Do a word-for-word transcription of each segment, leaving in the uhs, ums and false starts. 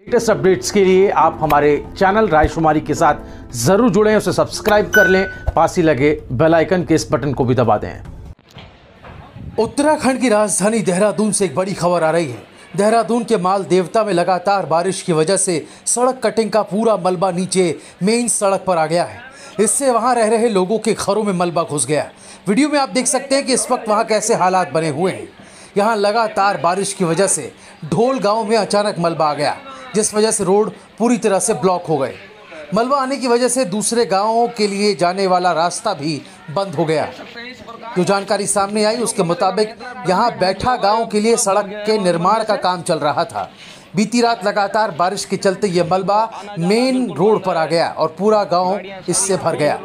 Latest updates के लिए आप हमारे चैनल रायशुमारी के साथ जरूर जुड़ें, उसे सब्सक्राइब कर लें, पास ही लगे बेल आइकन के इस बटन को भी दबा दें। उत्तराखंड की राजधानी देहरादून से एक बड़ी खबर आ रही है। देहरादून के माल देवता में लगातार बारिश की वजह से सड़क कटिंग का पूरा मलबा नीचे मेन सड़क पर आ गया है। इससे वहां रह रहे लोगों के घरों में मलबा घुस गया। वीडियो में आप देख सकते हैं कि इस वक्त वहां कैसे हालात बने हुए हैं। यहाँ लगातार बारिश की वजह से ढोल गांव में अचानक मलबा आ गया, जिस वजह से रोड पूरी तरह से ब्लॉक हो गए। मलबा आने की वजह से दूसरे गांवों के लिए जाने वाला रास्ता भी बंद हो गया। जो जानकारी सामने आई उसके मुताबिक यहाँ बैठा गांव के लिए सड़क के निर्माण का काम चल रहा था। बीती रात लगातार बारिश के चलते ये मलबा मेन रोड पर आ गया और पूरा गांव इससे भर गया।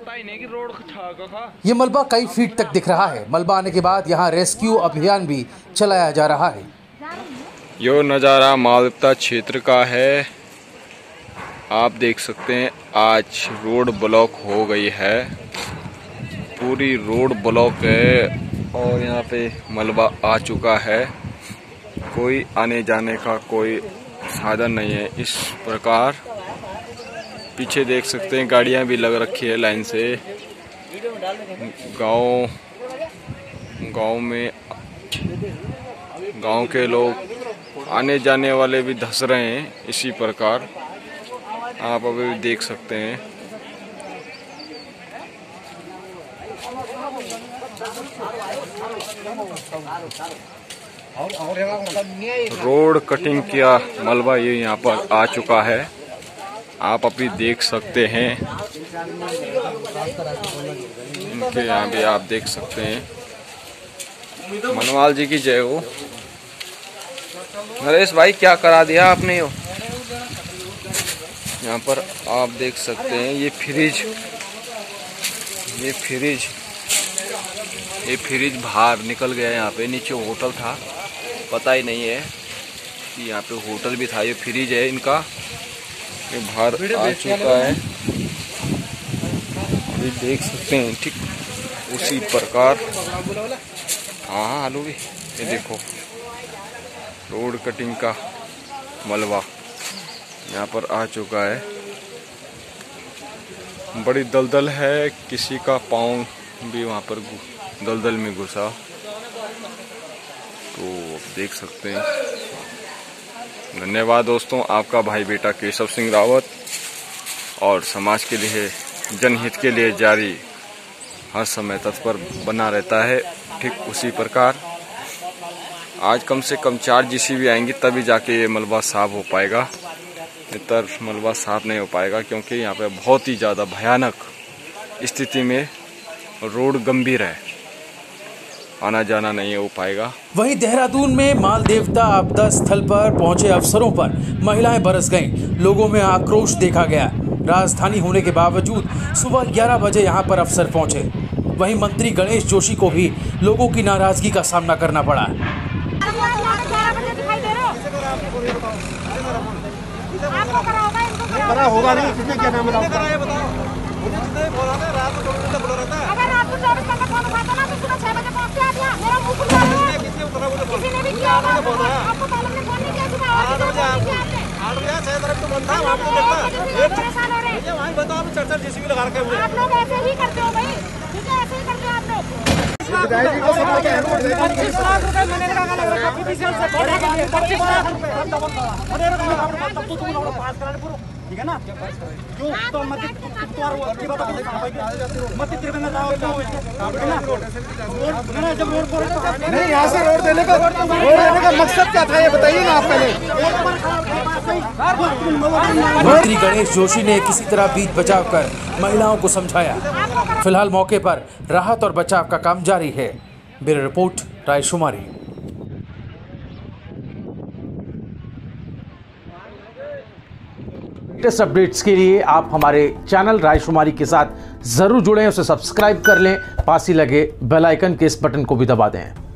ये मलबा कई फीट तक दिख रहा है। मलबा आने के बाद यहाँ रेस्क्यू अभियान भी चलाया जा रहा है। यो नज़ारा मालदेवता क्षेत्र का है। आप देख सकते हैं आज रोड ब्लॉक हो गई है, पूरी रोड ब्लॉक है और यहाँ पे मलबा आ चुका है। कोई आने जाने का कोई साधन नहीं है। इस प्रकार पीछे देख सकते हैं गाड़ियाँ भी लग रखी है लाइन से। गांव गांव में गांव के लोग आने जाने वाले भी धंस रहे हैं। इसी प्रकार आप अभी देख सकते हैं। रोड कटिंग किया मलबा ये यहाँ पर आ चुका है, आप अभी देख सकते हैं। इनके यहाँ भी आप देख सकते हैं। मनवाल जी की जय हो। नरेश भाई क्या करा दिया आपने? यो यहाँ पर आप देख सकते हैं ये फ्रिज ये फ्रिज ये फ्रिज बाहर निकल गया। यहाँ पे नीचे होटल था, पता ही नहीं है कि यहाँ पे होटल भी था। ये फ्रिज है इनका, ये बाहर आ चुका है, अभी देख सकते हैं। ठीक उसी प्रकार हाँ हाँ आलू भी ये देखो रोड कटिंग का मलबा यहाँ पर आ चुका है। बड़ी दलदल है, किसी का पाँव भी वहाँ पर दलदल में घुसा, तो देख सकते हैं। धन्यवाद दोस्तों, आपका भाई बेटा केशव सिंह रावत और समाज के लिए जनहित के लिए जारी हर समय तत्पर बना रहता है। ठीक उसी प्रकार आज कम से कम चार जीसीबी आएंगी तभी जाके ये मलबा साफ हो पाएगा, इतर मलबा साफ नहीं हो पाएगा, क्योंकि यहाँ पे बहुत ही ज़्यादा भयानक स्थिति में रोड गंभीर है, आना जाना नहीं हो पाएगा। वहीं देहरादून में माल देवता आपदा स्थल पर पहुंचे अफसरों पर महिलाएं बरस गईं। लोगों में आक्रोश देखा गया। राजधानी होने के बावजूद सुबह ग्यारह बजे यहां पर अफसर पहुंचे। वहीं मंत्री गणेश जोशी को भी लोगों की नाराजगी का सामना करना पड़ा। होगा नहीं, किसने क्या नाम बताओ? अगर रात को चौबीस घंटे फोन उठाता ना तो सुबह छह बजे पहुंच गया। मेरा मुंह खुल रहा है, किसी ने भी किया होगा। आपको पहले ने फोन नहीं किया, सुबह आठ बजे आपने आठ बजे छह तरफ तो बंद था, वहां पे देखता एक परेशान हो रहे हैं। वहां बताओ आप चर्चा जीसीबी लगा रखे हुए आप लोग ऐसे ही करते हो भाई, ठीक है? ऐसे ही करते हो आप लोग। पच्चीस लाख रुपए मैंने लगा लग रखा पीसीएल से पढ़ने के लिए। पच्चीस लाख रुपए ठीक है ना? जो तो मत तो और की बात मत त्रिवेंद्र राव क्यों है ना? रोड ना जब रोड पर नहीं, यहाँ से रोड देने का रोड देने का मकसद क्या था ये बताइए ना आप पहले। मंत्री गणेश जोशी ने किसी तरह बीच बचाव कर महिलाओं को समझाया। फिलहाल मौके पर राहत और बचाव का काम जारी है। ब्यूरो रिपोर्ट रायशुमारी। लेटेस्ट अपडेट्स के लिए आप हमारे चैनल रायशुमारी के साथ जरूर जुड़ें, उसे सब्सक्राइब कर लें, पास ही लगे बेल आइकन के इस बटन को भी दबा दें।